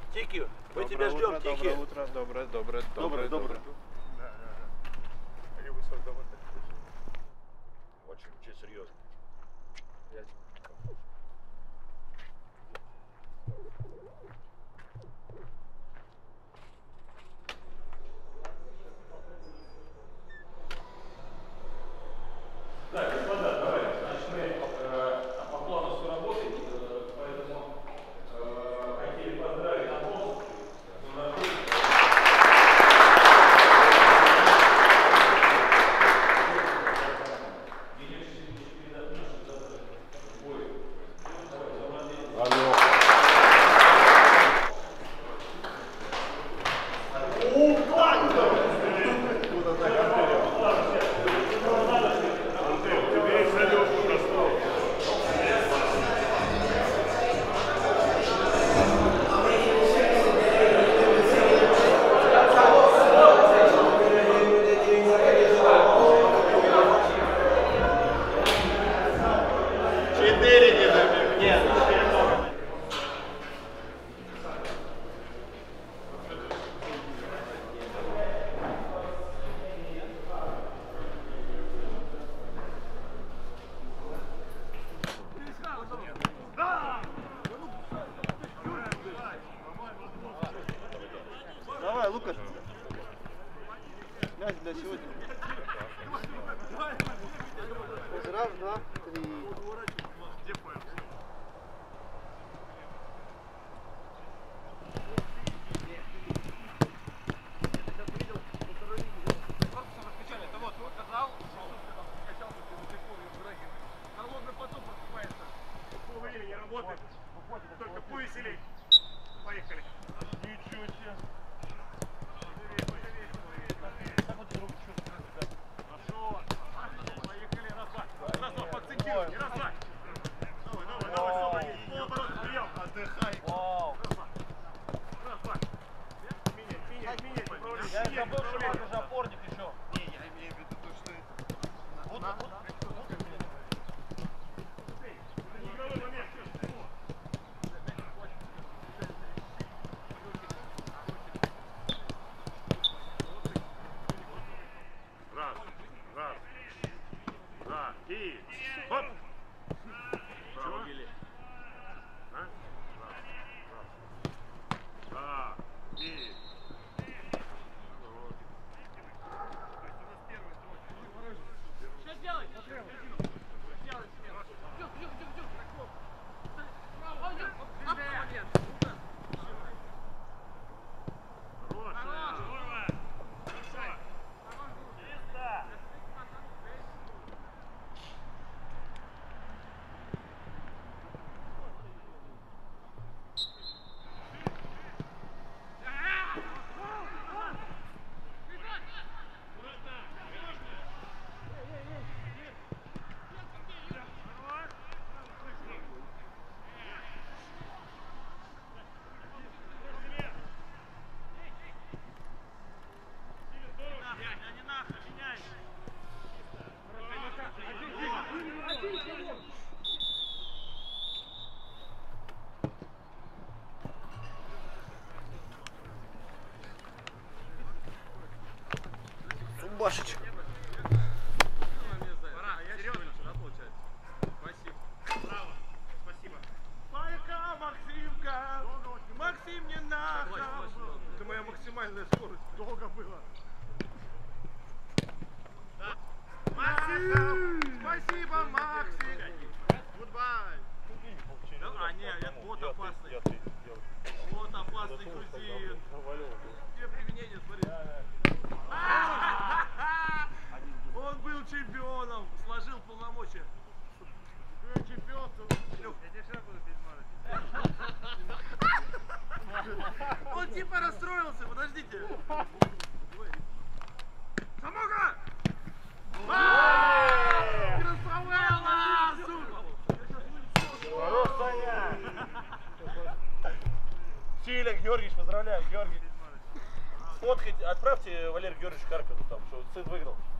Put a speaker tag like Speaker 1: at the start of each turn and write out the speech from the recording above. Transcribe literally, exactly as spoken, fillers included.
Speaker 1: Тики, мы тебя ждем, Тики.
Speaker 2: Доброе утро, доброе, доброе, доброе, доброе.
Speaker 1: Да, да, да. Или вы создавали так? Очень, очень серьезно. Я... Так, господа, давайте. Значит, мы э, по плану все работаем, э, поэтому э, хотели поздравить Антонов.
Speaker 2: Давай, Лукаш. Мяч для сегодня. Раз, два, три.
Speaker 1: Только повеселей. Поехали. Ничего себе. Хорошо. Поехали. Раз, два. Раз, два. Подцентируй. Не раз, два. Давай, давай, давай. Полоборота прием. Отдыхай. Раз, два. Раз, два. Менять, менять, менять. Управление.
Speaker 3: Я забыл, что у вас уже опорник еще.
Speaker 2: Не, я имею в виду то, что это...
Speaker 3: Вот, вот, вот.
Speaker 1: Раз, раз, два, и хоп! Право. А? Раз, раз. Да, и...
Speaker 3: Что делать? Делай себе. Дюк, дюк, дюк, дюк. Право, дюк. Оп, молодец.
Speaker 1: Хорош. Здорово. Хорошо. Чисто.
Speaker 2: Зубашечек.
Speaker 1: Серьезно, да, получается? Спасибо. Браво. Спасибо. Пока, Максимка. Максим, не надо. Это моя максимальная скорость. Долго было. Да. Максим! Спасибо, Максим. Goodbye. Да, а, не, это вот опасный. Вот опасный грузин. Где применение, смотри. Он был чемпионом, сложил полномочия. Ты чемпион, я тебе все буду пересматривать. Он типа расстроился, подождите. Самога! Красавелла! Хорош, Саня! Силя, Георгиевич, поздравляю, Георгий. Сфоткайте, отправьте Валерию Георгиевичу Карпину, там, что сын выиграл.